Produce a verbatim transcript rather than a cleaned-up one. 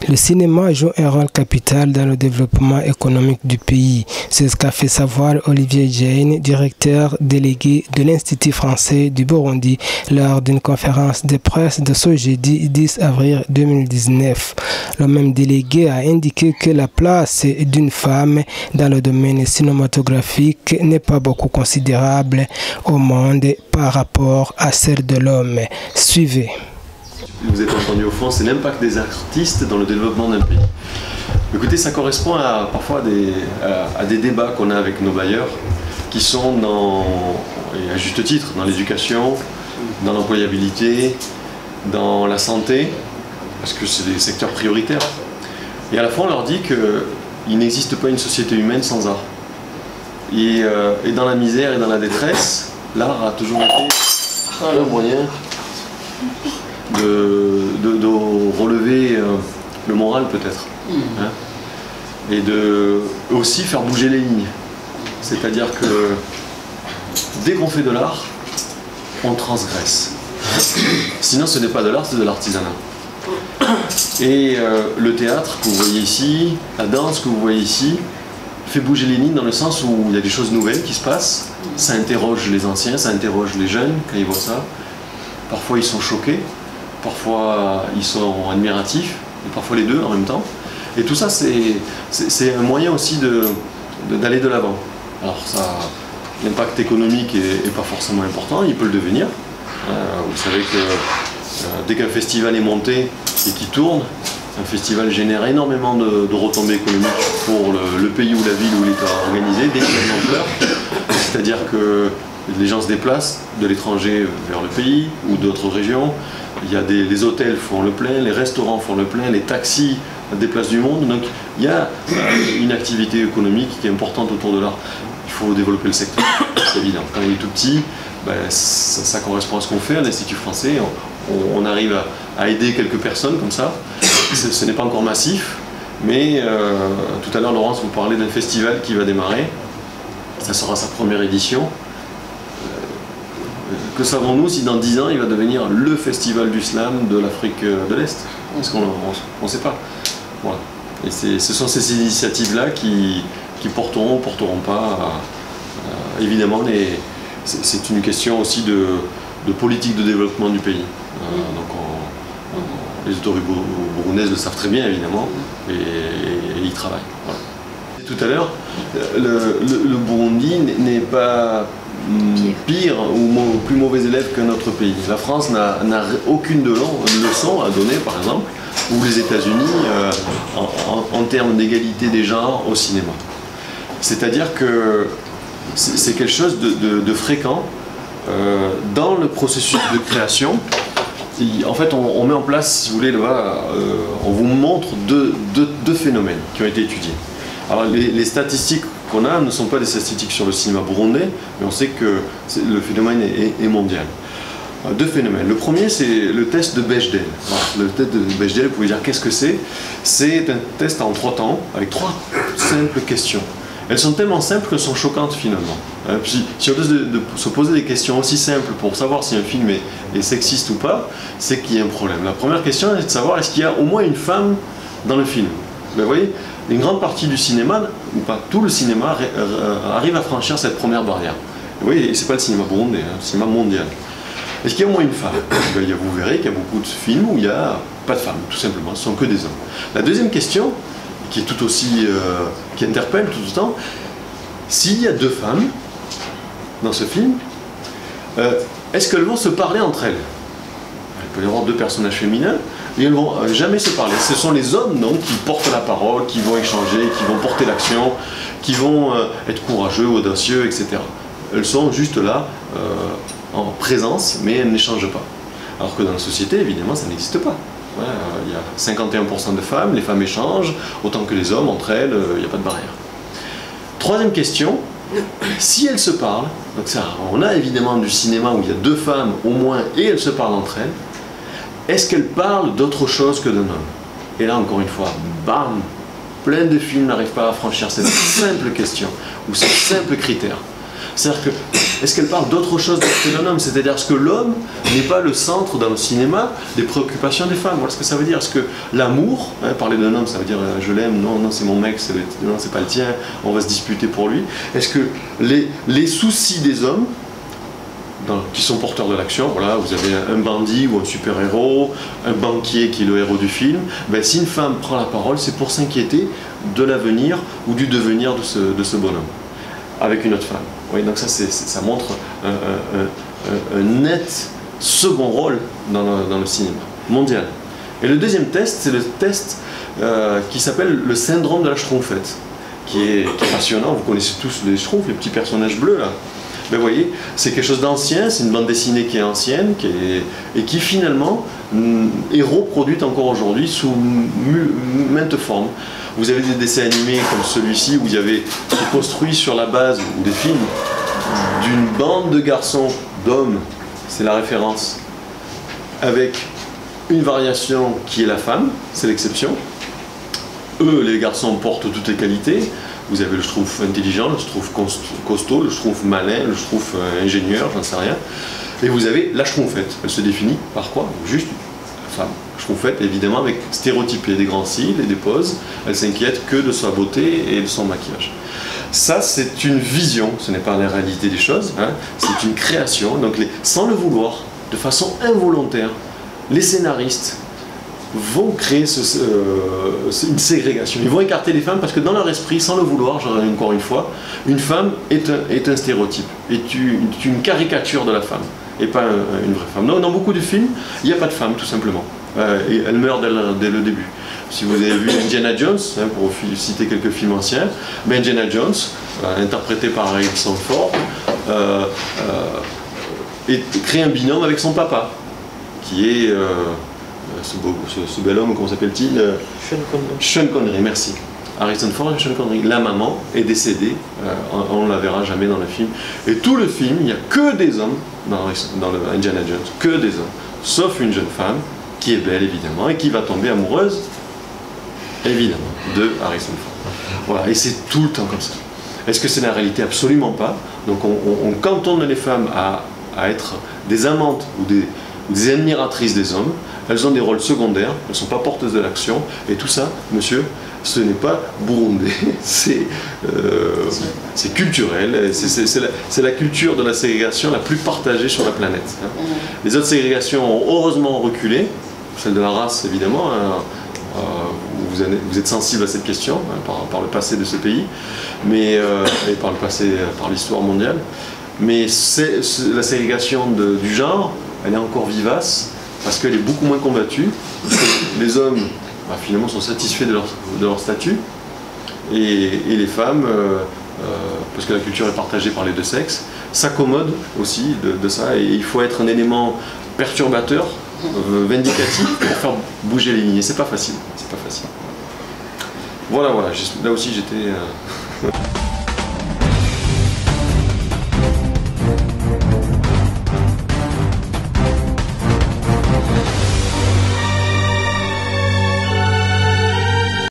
Le cinéma joue un rôle capital dans le développement économique du pays. C'est ce qu'a fait savoir Olivier Jane, directeur délégué de l'Institut français du Burundi, lors d'une conférence de presse de ce jeudi dix avril deux mille dix-neuf. Le même délégué a indiqué que la place d'une femme dans le domaine cinématographique n'est pas beaucoup considérable au monde par rapport à celle de l'homme. Suivez. Vous êtes entendu au fond, c'est l'impact des artistes dans le développement d'un pays. Écoutez, ça correspond à, parfois à des, à, à des débats qu'on a avec nos bailleurs, qui sont dans, et à juste titre, dans l'éducation, dans l'employabilité, dans la santé, parce que c'est des secteurs prioritaires. Et à la fois, on leur dit qu'il n'existe pas une société humaine sans art. Et, euh, et dans la misère et dans la détresse, l'art a toujours été un moyen de, de, de relever euh, le moral peut-être. Hein, et de aussi faire bouger les lignes. C'est-à-dire que dès qu'on fait de l'art, on transgresse. Sinon ce n'est pas de l'art, c'est de l'artisanat. Et euh, le théâtre que vous voyez ici, la danse que vous voyez ici, fait bouger les lignes dans le sens où il y a des choses nouvelles qui se passent. Ça interroge les anciens, ça interroge les jeunes quand ils voient ça. Parfois ils sont choqués, parfois ils sont admiratifs, et parfois les deux en même temps. Et tout ça, c'est un moyen aussi d'aller de, de, de l'avant. Alors l'impact économique n'est pas forcément important, il peut le devenir. Euh, vous savez que euh, dès qu'un festival est monté et qu'il tourne, un festival génère énormément de, de retombées économiques pour le, le pays ou la ville où il est organisé, dès qu'il y a une ampleur. C'est-à-dire que les gens se déplacent de l'étranger vers le pays ou d'autres régions. Il y a des, les hôtels font le plein, les restaurants font le plein, les taxis déplacent du monde. Donc il y a une activité économique qui est importante autour de l'art. Il faut développer le secteur, c'est évident. Quand il est tout petit, ben, ça, ça correspond à ce qu'on fait à l'Institut français. On, on arrive à, à aider quelques personnes comme ça. Ce, ce n'est pas encore massif, mais euh, tout à l'heure, Laurence, vous parlez d'un festival qui va démarrer. Ça sera sa première édition. Que savons-nous si dans dix ans il va devenir le festival du slam de l'Afrique de l'Est? Parce qu'on ne sait pas. Voilà. Et ce sont ces initiatives-là qui, qui porteront ou porteront pas. Euh, évidemment, c'est une question aussi de, de politique de développement du pays. Euh, donc on, on, les autorités burundaises le savent très bien, évidemment, et, et, et ils travaillent. Voilà. Tout à l'heure, le, le, le Burundi n'est pas pire, pire ou plus mauvais élève que notre pays. La France n'a aucune de leçon à donner, par exemple, ou les États-Unis euh, en, en, en termes d'égalité des genres au cinéma. C'est-à-dire que c'est quelque chose de, de, de fréquent euh, dans le processus de création. En fait, on, on met en place, si vous voulez, là, euh, on vous montre deux, deux, deux phénomènes qui ont été étudiés. Alors, les, les statistiques qu'on a ne sont pas des statistiques sur le cinéma burundais, mais on sait que le phénomène est, est mondial. Deux phénomènes. Le premier, c'est le test de Bechdel. Alors, le test de Bechdel, vous pouvez dire qu'est-ce que c'est? C'est un test en trois temps, avec trois simples questions. Elles sont tellement simples qu'elles sont choquantes finalement. Puis, si on doit de, de se poser des questions aussi simples pour savoir si un film est, est sexiste ou pas, c'est qu'il y a un problème. La première question est de savoir est-ce qu'il y a au moins une femme dans le film. Ben, vous voyez, une grande partie du cinéma, ou pas tout le cinéma, arrive à franchir cette première barrière. Vous voyez, c'est pas le cinéma burundais, hein, le cinéma mondial. Est-ce qu'il y a au moins une femme? Ben, vous verrez qu'il y a beaucoup de films où il n'y a pas de femmes, tout simplement, ce ne sont que des hommes. La deuxième question, qui est tout aussi, euh, qui interpelle tout le temps, s'il y a deux femmes dans ce film, euh, est-ce qu'elles vont se parler entre elles? Il peut y avoir deux personnages féminins, et elles ne vont jamais se parler. Ce sont les hommes donc, qui portent la parole, qui vont échanger, qui vont porter l'action, qui vont euh, être courageux, audacieux, et cetera. Elles sont juste là, euh, en présence, mais elles n'échangent pas. Alors que dans la société, évidemment, ça n'existe pas. Ouais, euh, il y a cinquante et un pour cent de femmes, les femmes échangent, autant que les hommes, entre elles, euh, il n'y a pas de barrière. Troisième question, si elles se parlent, donc ça, on a évidemment du cinéma où il y a deux femmes au moins, et elles se parlent entre elles, est-ce qu'elles parlent d'autre chose que d'un homme? Et là, encore une fois, bam, plein de films n'arrivent pas à franchir cette simple question, ou ce simple critère. C'est-à-dire que, est-ce qu'elle parle d'autre chose que d'un homme? C'est-à-dire, est-ce que l'homme n'est pas le centre dans le cinéma des préoccupations des femmes? Voilà ce que ça veut dire. Est-ce que l'amour, hein, parler d'un homme, ça veut dire euh, je l'aime, non, non, c'est mon mec, c'est le, non, c'est pas le tien, on va se disputer pour lui. Est-ce que les, les soucis des hommes, dans, qui sont porteurs de l'action, voilà, vous avez un, un bandit ou un super-héros, un banquier qui est le héros du film, ben, si une femme prend la parole, c'est pour s'inquiéter de l'avenir ou du devenir de ce, de ce bonhomme, avec une autre femme. Oui, donc ça, c'est, c'est, ça montre un, un, un, un net second rôle dans le, dans le cinéma mondial. Et le deuxième test, c'est le test euh, qui s'appelle le syndrome de la Schtroumpfette, qui est, qui est passionnant. Vous connaissez tous les Schtroumpfs, les petits personnages bleus là. Ben, vous voyez, c'est quelque chose d'ancien, c'est une bande dessinée qui est ancienne qui est, et qui finalement est reproduite encore aujourd'hui sous maintes formes. Vous avez des dessins animés comme celui-ci où il y avait qui est construit sur la base, ou des films, d'une bande de garçons, d'hommes, c'est la référence, avec une variation qui est la femme, c'est l'exception. Eux, les garçons, portent toutes les qualités. Vous avez le Schtroumpf intelligent, le Schtroumpf costaud, le Schtroumpf malin, le Schtroumpf ingénieur, j'en sais rien. Et vous avez la Schtroumpfette. Elle se définit par quoi? Juste la femme. Schtroumpfette, évidemment, avec stéréotypé, des grands cils et des poses. Elle s'inquiète que de sa beauté et de son maquillage. Ça, c'est une vision, ce n'est pas la réalité des choses, hein. C'est une création. Donc, les, sans le vouloir, de façon involontaire, les scénaristes vont créer ce, euh, une ségrégation. Ils vont écarter les femmes parce que dans leur esprit, sans le vouloir, encore une fois, une femme est un, est un stéréotype, est une, une caricature de la femme, et pas un, une vraie femme. Donc, dans beaucoup de films, il n'y a pas de femme, tout simplement. Euh, et elle meurt dès le, dès le début. Si vous avez vu Indiana Jones, hein, pour citer quelques films anciens, mais Indiana Jones, euh, interprété par Harrison Ford, euh, euh, et crée un binôme avec son papa, qui est... Euh, Ce, beau, ce, ce bel homme, comment s'appelle-t-il? Sean Connery. Sean Connery, merci. Harrison Ford et Sean Connery. La maman est décédée, euh, on ne la verra jamais dans le film. Et tout le film, il n'y a que des hommes dans, dans le Indiana Jones, que des hommes, sauf une jeune femme qui est belle évidemment et qui va tomber amoureuse, évidemment, de Harrison Ford. Voilà, et c'est tout le temps comme ça. Est-ce que c'est la réalité? Absolument pas. Donc on, on, on cantonne les femmes à, à être des amantes ou des, des admiratrices des hommes. Elles ont des rôles secondaires, elles ne sont pas porteuses de l'action, et tout ça, monsieur, ce n'est pas burundais, c'est euh, culturel, c'est la, la culture de la ségrégation la plus partagée sur la planète. Hein. Les autres ségrégations ont heureusement reculé, celle de la race évidemment, hein, euh, vous, avez, vous êtes sensible à cette question, hein, par, par le passé de ce pays, mais, euh, et par le passé, par l'histoire mondiale, mais c'est, c'est, la ségrégation de, du genre, elle est encore vivace, parce qu'elle est beaucoup moins combattue. Les hommes, bah, finalement, sont satisfaits de leur, de leur statut, et, et les femmes, euh, euh, parce que la culture est partagée par les deux sexes, s'accommodent aussi de, de ça, et il faut être un élément perturbateur, euh, vindicatif, pour faire bouger les lignes. C'est pas facile, c'est pas facile. Voilà, voilà, là aussi j'étais... Euh...